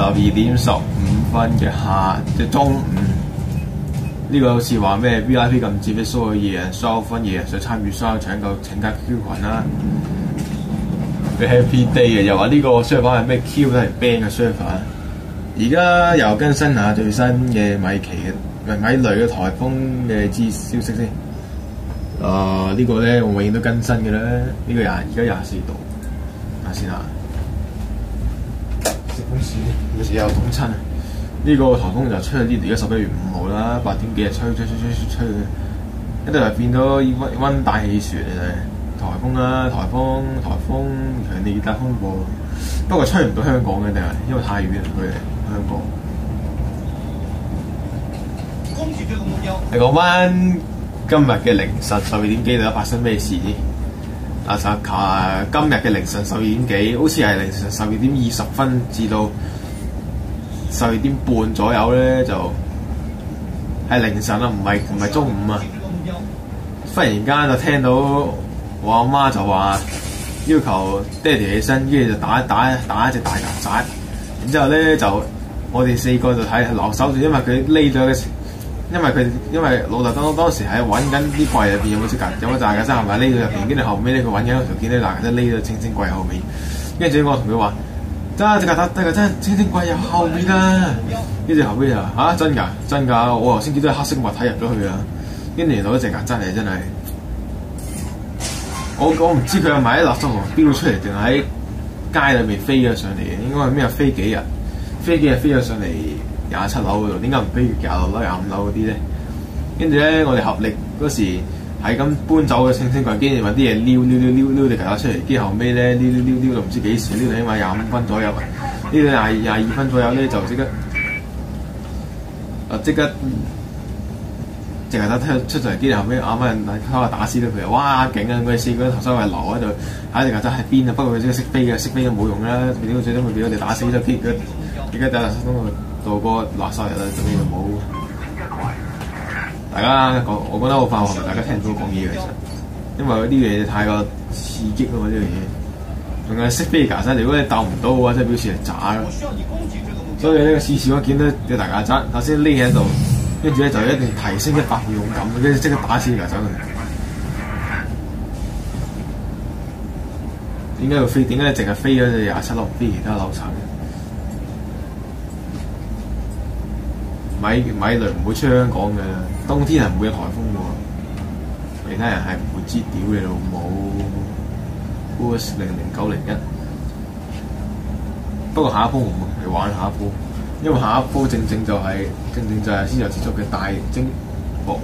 12:15嘅中午。呢個好似話咩 VIP 禁止俾所有嘢人想參與所有搶加 Q 群啦。俾 Happy Day 嘅又話呢個 server 係咩 Q 都係 ban 嘅 server。而家又更新下最新嘅米雷嘅颱風嘅消息先。呢個咧我永遠都更新嘅啦。呢個而家24度，睇下先啊。食公司有時又凍親啊！呢個颱風就吹咗啲，而家11月5號啦，8點幾日吹，一度就變咗溫帶氣旋嚟嘅颱風啦，颱風強烈熱帶風暴。不過吹唔到香港嘅，定係因為太遠佢哋香港。你講翻今日嘅凌晨12點幾度發生咩事？今日嘅凌晨12點幾，好似係凌晨12:20至到12點半左右咧，就係凌晨啦，唔係中午啊！忽然間就聽到我阿媽就話要求爹哋起身，跟住就打一隻大曱甴，然之後咧就我哋4個就睇留守住，因為佢匿咗嘅。因為老豆當時喺揾緊啲櫃入邊有冇大曱甴係咪匿咗入邊，跟住後尾咧佢揾緊嗰條見到大曱甴匿咗清櫃後面，跟住我同佢話：揸隻曱甴清櫃入後面啦。跟住後尾就真㗎，我頭先見到黑色物體入咗去啊。跟住原來嗰隻曱甴嚟，真係我唔知佢係咪喺垃圾桶飆出嚟，定係喺街裏面飛咗上嚟嘅。應該係咩飛幾日飛咗上嚟27樓嗰度，點解唔飛26樓、25樓嗰啲咧？跟住咧，我哋合力嗰時係咁搬走嘅清櫃，跟住揾啲嘢撩隻曱甴出嚟，跟住後尾咧撩到唔知幾時，撩到起碼25分左右，撩到22分左右咧就即刻隻曱甴出咗嚟，跟住後尾啱啱喺度打死咗佢，哇勁啊！佢哋4個頭先係留喺度，睇隻曱甴喺邊啊！不過佢即係識飛都冇用啦，佢最終會俾我哋打死咗，而家打垃圾桶到個垃圾日啦，總之就冇。大家講，我覺得好快，係咪大家聽唔到講嘢其實？因為啲嘢太過刺激啊嘛，呢樣嘢。仲係識飛曱甴，如果你鬥唔到嘅話，即係表示係渣咯。所以呢個次次我見到隻大曱甴，首先匿喺度，跟住咧就一定提升100倍勇敢，跟住即刻打死曱甴佢。點解要飛？點解你淨係飛咗隻27樓，唔飛其他樓層？米雷唔會出香港嘅，冬天係唔會有颱風嘅喎。其他人係唔會知屌你老母 ，000901。不過下一鋪我唔係玩下一鋪，因為下一鋪正正就係先有接觸嘅大蒸博。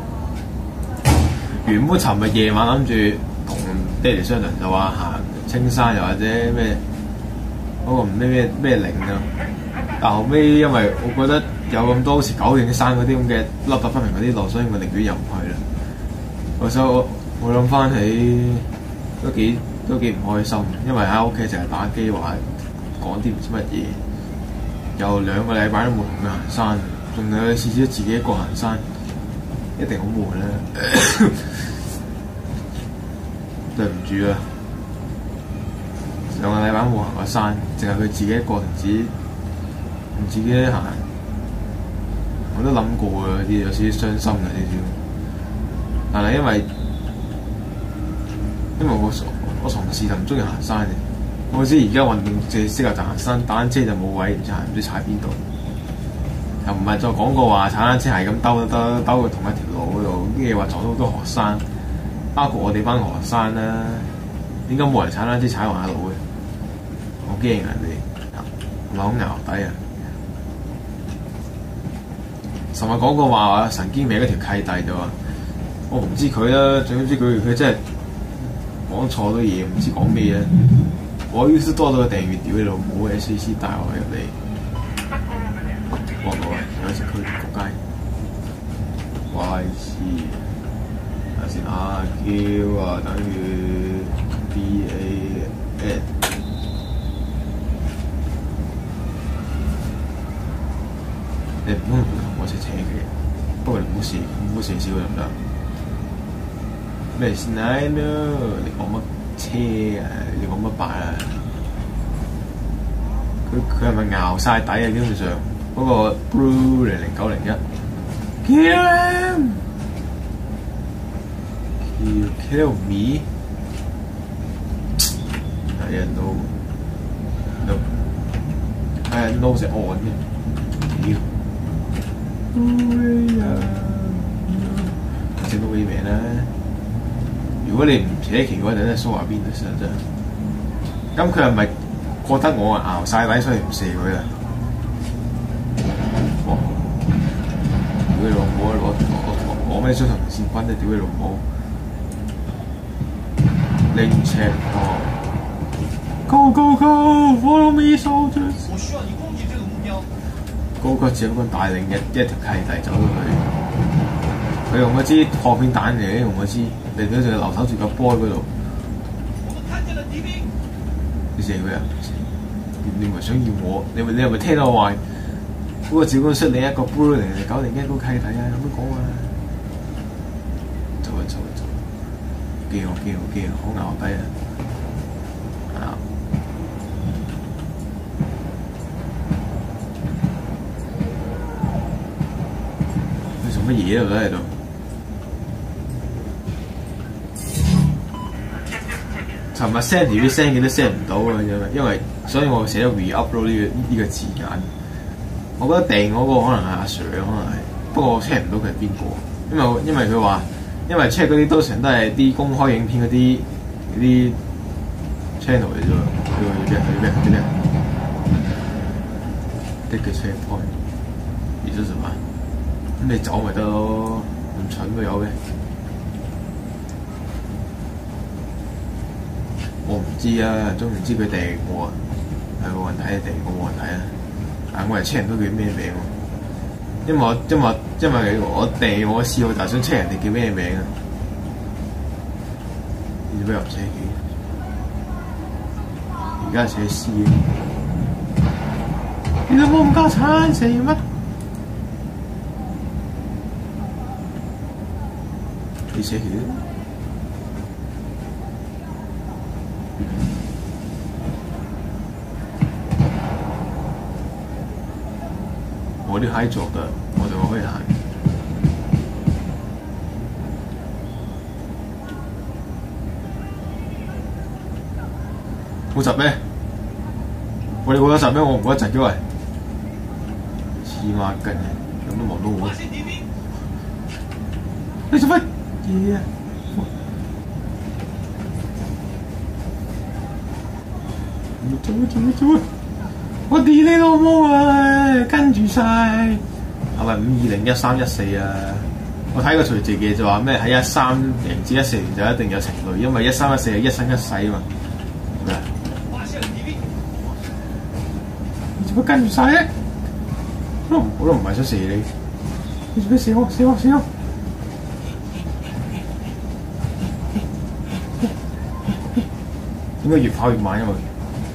原本尋日夜晚諗住同爹哋商量，就話行青山又或者咩嗰個唔咩嶺啊，但後尾因為我覺得有咁多好似九影山嗰啲咁嘅凹凸不平嗰啲路，所以我寧願入唔去啦。我諗翻起都幾唔開心，因為喺屋企成日打機話講啲唔知乜嘢，又2個禮拜都冇同佢行山，仲有次次自己一個行山，一定好悶啦。對唔住啊，2個禮拜冇行過山，淨係佢自己一個同自己行。我都諗過啊，啲有少少傷心嘅呢啲，但係因為我從事就唔中意行山嘅，我知而家運動淨係適合就行山，單車就冇位，唔知踩邊度，又唔係再講過話踩單車係咁兜去同一條路嗰度，跟住話撞到好多學生，包括我哋班學生啦，點解冇人踩單車踩橫路嘅？我驚人哋唔係好淆底啊！尋日講過話神經病嗰條契弟就話，我唔知佢啦，總之佢真係講錯咗嘢，唔知講咩啊！我於是多咗個訂閱屌你老母 SAC 帶我入嚟，幫我啊！有時佢仆街 YC 睇下先啊 Q 啊等於 BAN。你唔好同我扯嘅，不過你唔好射少得唔得？咩先嚟咯？你講乜車啊？你講乜白啊？ 佢係咪熬晒底啊？基本上嗰、個 Blue 00901 ，kill him，you kill me， 係啊 no， 係啊 no 食按嘅，屌，整到幾名啦！如果你唔扯旗嘅話，就真係蘇華邊都實真。咁佢係咪覺得我熬晒底，所以唔射佢啊？哇！屌你老母！攞咩雙頭線軍啫？屌你老母！拎尺哦 ！Go go go! Follow me, soldiers！ 我需要你攻擊這個目標。高個只不過帶領一條契弟走咗去。佢用嗰支破片彈嚟，用嗰支嚟到就留守住個波嗰度。你射佢啊！你唔係想要我？你係咪聽到我話嗰個趙公出你一個 Blue 00901嗰個契弟啊？有咩講啊？走啊走啊走！驚我，好淆底啊！你做乜嘢啊？喺度？尋日 send 條啲聲，都 send 唔到啊！因為所以我寫咗 re-upload 呢個字眼。我覺得訂嗰個可能係阿 Sir， 可能係，不過我 check 唔到佢係邊個。因為佢話，因為 check 嗰啲都成都係啲公開影片嗰啲 channel 嚟啫喎。去邊？的嘅 checkpoint， 而咗什麼？咁你走咪得咯，咁蠢都有嘅。我唔知啊，總唔知佢訂我啊，係冇人睇啊，訂我冇人睇啊。但我係 check 唔到佢咩名喎，因為我訂我試我就想 check 人哋叫咩名啊。你做咩唔寫嘅？而家寫 C， 你都冇咁家產寫乜？你寫嘅？我啲閪做的，我怎麼會行？好窒咩？我哋覺得窒咩？我唔覺得窒嘅喂，黐孖筋嘅，咁都望到我。你做乜嘢啊？做！我屌你老母啊！跟住晒，係咪5201314啊？我睇個隨字嘅就話咩喺13年至14年就一定有情侶，因為1314係一生一世啊嘛。咩？你做乜跟住晒咧？我都唔係想射你，你做咩射我？應該越跑越慢因為。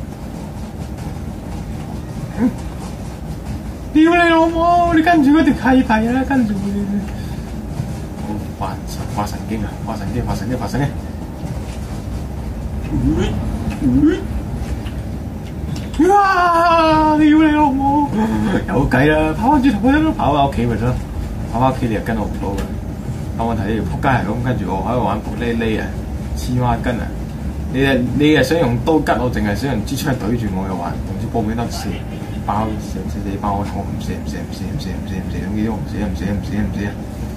屌你老母！你跟住嗰條契弟啊！跟住佢，我發神經啊！發神經！哇！屌你老母！有計啦！跑翻轉頭去咯，跑翻屋企咪得咯。跑翻屋企你又跟我唔到嘅。我問題呢條撲街係咁跟住我喺度玩撲哩哩啊！黐孖筋啊！你係想用刀吉我，定係想用支槍對住我又話用支報名得射？包射你包我唔射，咁幾多唔射。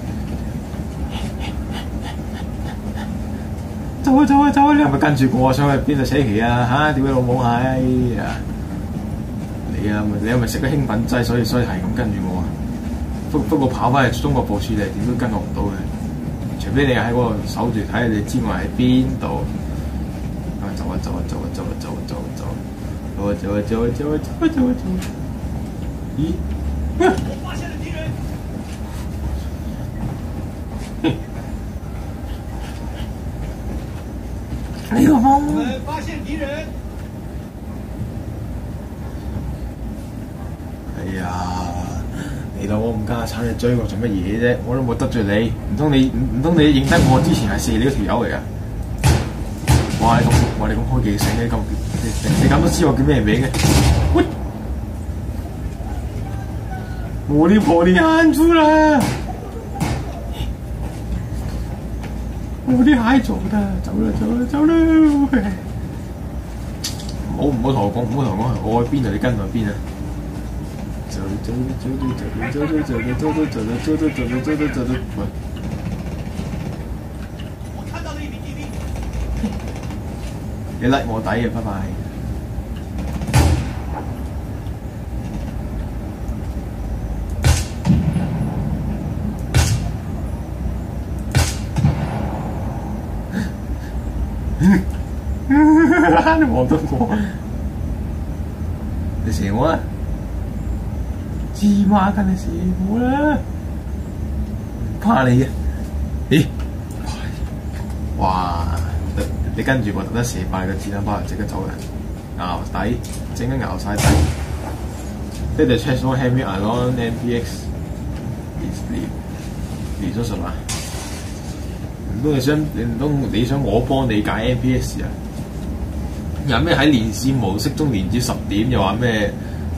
走啊！你係咪跟住我上去邊度寫旗啊？嚇！屌你老母閪啊！你係咪食咗興奮劑，所以係咁跟住我啊？不過跑翻去中國部署你點都跟我唔到嘅，除非你喺嗰度守住睇下你知我喺邊度。走！咦？我發現了敵人！哎呦！我們發現敵人！哎呀！你老母唔家產，你追我做乜嘢啫？我都冇得罪你，唔通你認得我之前係射你嗰條友嚟㗎？哇！你咁開記性嘅咁，你咁都知我叫咩名嘅？喂！ 我啲婆你喊出啦！我啲蟹做得，走啦走啦走啦！唔好同我講，我去邊度你跟我去邊啊！走走喂！你甩我底啊！拜拜。你望到我，你射我啊！芝麻筋你射我啦！怕你啊！咦？哇！你跟住我特登射爆你個子彈包，即刻走人，熬底，整緊熬晒底。呢度 check 咗 Heavy Iron NPX 連咗實嘛？唔通你想我幫你解 NPX 啊？有咩喺連線模式中連至10點，又話咩？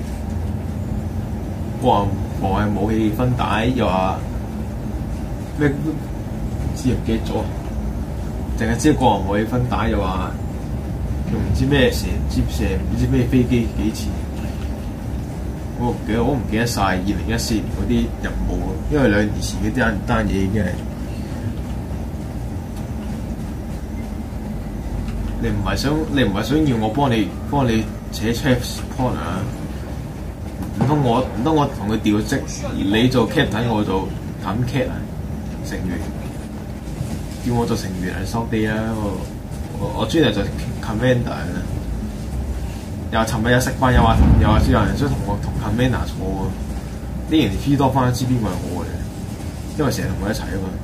防衛武器分帶，又話咩？唔知唔記得咗，淨係知個人武器分帶，又話又唔知咩射唔知咩飛機幾次。我唔記得晒2014年嗰啲任務咯，因為2年前嗰單嘢已經係。你唔係想要我幫你扯 chefs corner 啊？唔通我同佢調職，你做 captain 我做淡 cat 啊？成員叫我做成員嚟收地啦！我專係做 commander 啊！又尋日有食飯，又話有人想同我同 commander 坐喎，啲人 P 多翻知邊個係我嘅，因為成日同佢一齊啊嘛。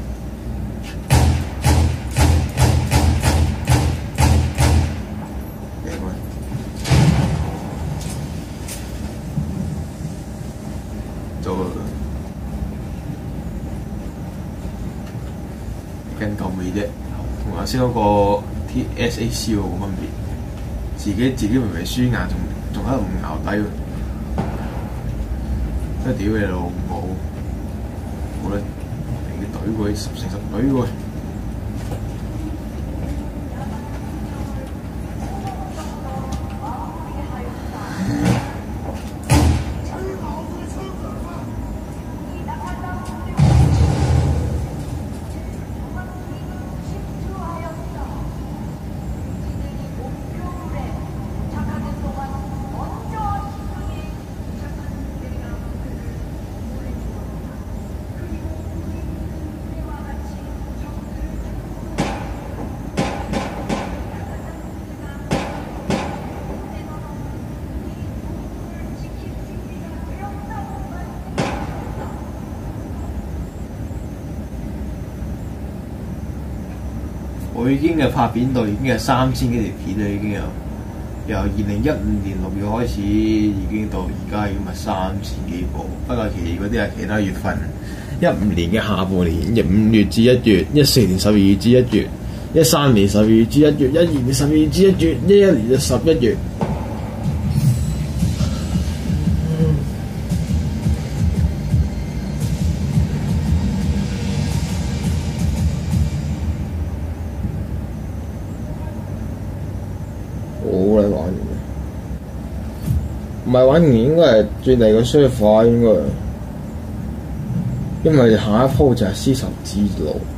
跟夠味啫，同頭先嗰個 TSAC 喎冇分別，自己明明輸硬，仲喺度唔淆底喎，真係屌你老母！冇啦，你隊過10成10隊喎。我已經嘅拍片度已經係3000幾條片啦，已經由2015年6月開始，已經到而家已經係3000幾部。不過嗰啲係其他月份，15年嘅下半年5月至1月，14年12月至1月，13年12月至1月，12年12月至1月，11年就11月。唔係玩完應該係轉嚟個 server 應該，因為下一鋪就係絲綢之路。